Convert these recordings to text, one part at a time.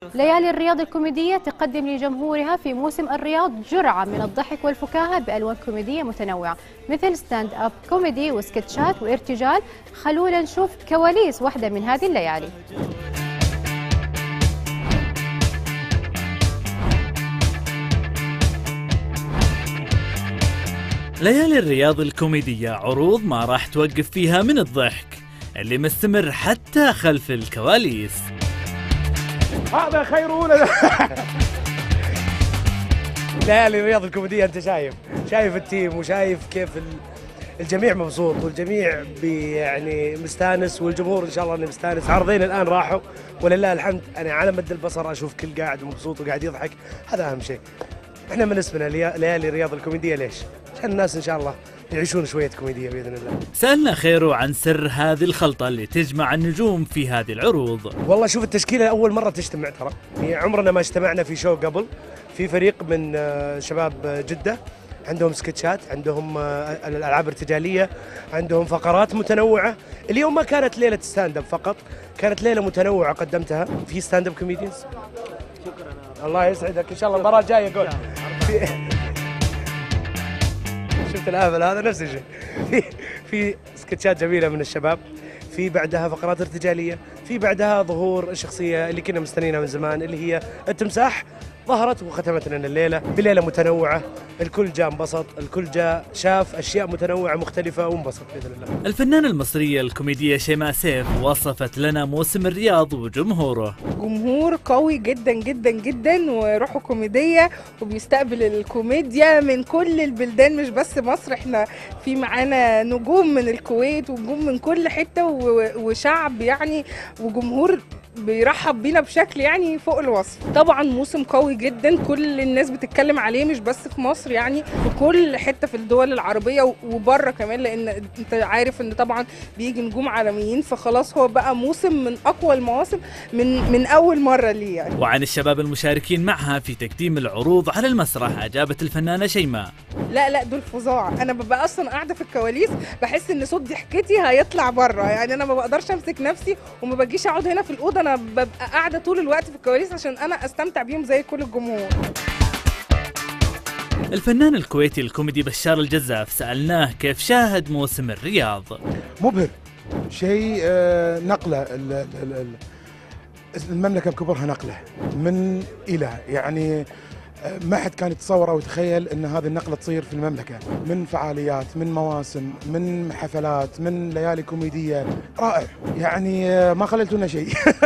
ليالي الرياض الكوميدية تقدم لجمهورها في موسم الرياض جرعة من الضحك والفكاهة بألوان كوميدية متنوعة مثل ستاند اب كوميدي وسكتشات وارتجال. خلونا نشوف كواليس واحدة من هذه الليالي. ليالي الرياض الكوميدية عروض ما راح توقف فيها من الضحك اللي مستمر حتى خلف الكواليس. هذا خيرون. ليالي الرياض الكوميدية انت شايف التيم وشايف كيف الجميع مبسوط والجميع يعني مستانس والجمهور ان شاء الله انه مستانس. عرضين الان راحوا ولله الحمد، انا على مد البصر اشوف كل قاعد مبسوط وقاعد يضحك، هذا اهم شيء. احنا من اسمنا ليالي الرياض الكوميدية ليش؟ عشان الناس ان شاء الله يعيشون شوية كوميدية بإذن الله. سألنا خيرو عن سر هذه الخلطة اللي تجمع النجوم في هذه العروض. والله شوف التشكيلة أول مرة تجتمع ترى، يعني عمرنا ما اجتمعنا في شو قبل. في فريق من شباب جدة عندهم سكتشات، عندهم الألعاب الارتجالية، عندهم فقرات متنوعة. اليوم ما كانت ليلة ستاند اب فقط، كانت ليلة متنوعة قدمتها في ستاند اب كوميديانز. شكرا. الله يسعدك، إن شاء الله المرة الجاية قول. شفت الهبل هذا نفس الشيء. في سكتشات جميله من الشباب، في بعدها فقرات ارتجاليه، في بعدها ظهور الشخصيه اللي كنا مستنينها من زمان اللي هي التمساح. ظهرت وختمت لنا الليله بليله متنوعه، الكل جاء انبسط، الكل جاء شاف اشياء متنوعه مختلفه وانبسط باذن الله. الفنانه المصريه الكوميديه شيماء سيف وصفت لنا موسم الرياض وجمهوره. جمهور قوي جدا جدا جدا وروحه كوميديه وبيستقبل الكوميديا من كل البلدان مش بس مصر. احنا في معانا نجوم من الكويت ونجوم من كل حته وشعب يعني وجمهور بيرحب بينا بشكل يعني فوق الوصف. طبعا موسم قوي جدا، كل الناس بتتكلم عليه مش بس في مصر، يعني في كل حته في الدول العربيه وبره كمان، لان انت عارف ان طبعا بيجي نجوم عالميين، فخلاص هو بقى موسم من اقوى المواسم من اول مره ليه يعني. وعن الشباب المشاركين معها في تقديم العروض على المسرح اجابت الفنانه شيماء. لا دول فظاع، انا ببقى اصلا قاعده في الكواليس بحس ان صوت ضحكتي هيطلع بره، يعني انا ما بقدرش امسك نفسي وما بجيش اقعد هنا في الاوضه، انا ببقى قاعده طول الوقت في الكواليس عشان انا استمتع بيهم زي كل الجمهور. الفنان الكويتي الكوميدي بشار الجزاف سألناه كيف شاهد موسم الرياض. مبهر، شيء نقلة المملكة بكبرها، نقلة من إلى، يعني ما حد كان يتصور أو يتخيل أن هذه النقلة تصير في المملكة، من فعاليات، من مواسم، من حفلات، من ليالي كوميدية. رائع، يعني ما خللتونا شيء.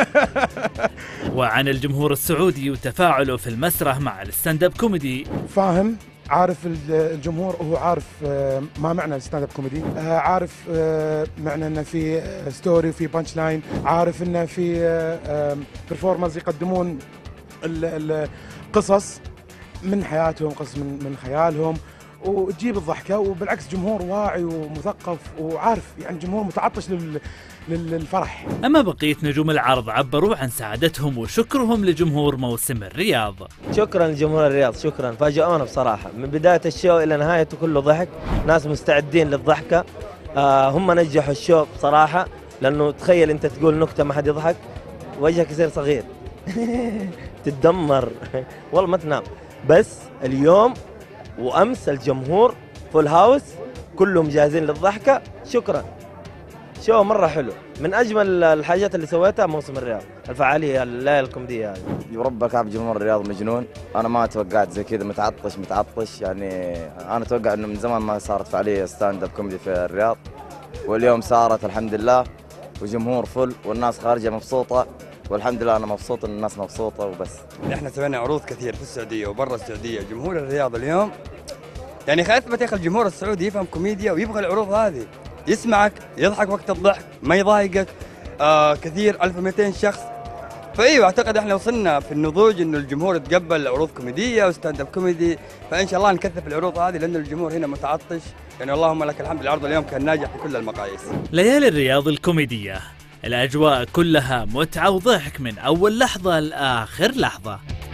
وعن الجمهور السعودي وتفاعله في المسرح مع الستاند اب كوميدي. فاهم، عارف الجمهور، وهو عارف ما معنى الستاند اب كوميدي، عارف معنى انه في ستوري وفي بانش لاين، عارف انه في برفورمانس يقدمون القصص من حياتهم، قصص من خيالهم، وتجيب الضحكه. وبالعكس جمهور واعي ومثقف وعارف، يعني جمهور متعطش للفرح. اما بقيه نجوم العرض عبروا عن سعادتهم وشكرهم لجمهور موسم الرياض. شكرا لجمهور الرياض، شكرا، فاجئونا بصراحه من بدايه الشو الى نهايته، كله ضحك، ناس مستعدين للضحكه. هم نجحوا الشو بصراحه، لانه تخيل انت تقول نكته ما حد يضحك وجهك يصير صغير. تتدمر والله ما تنام. بس اليوم وامس الجمهور فول هاوس، كلهم جاهزين للضحكه. شكرا، شو مره حلو، من اجمل الحاجات اللي سويتها موسم الرياض، الفعاليه الليله الكوميديه هذه. يربى كعب جمهور الرياض مجنون، انا ما توقعت زي كذا، متعطش يعني. انا اتوقع انه من زمان ما صارت فعاليه ستاند اب كوميدي في الرياض، واليوم صارت الحمد لله، وجمهور فل والناس خارجه مبسوطه، والحمد لله انا مبسوط ان الناس مبسوطه وبس. احنا سوينا عروض كثير في السعوديه وبرا السعوديه. جمهور الرياض اليوم يعني اثبت يا اخي، الجمهور السعودي يفهم كوميديا ويبغى العروض هذه، يسمعك، يضحك وقت الضحك، ما يضايقك. كثير 1200 شخص. فايوه اعتقد احنا وصلنا في النضوج انه الجمهور يتقبل عروض كوميديه وستاند اب كوميدي، فان شاء الله نكثف العروض هذه لان الجمهور هنا متعطش، يعني اللهم لك الحمد. العرض اليوم كان ناجح بكل المقاييس. ليالي الرياض الكوميديه، الأجواء كلها متعة وضحك من أول لحظة لآخر لحظة.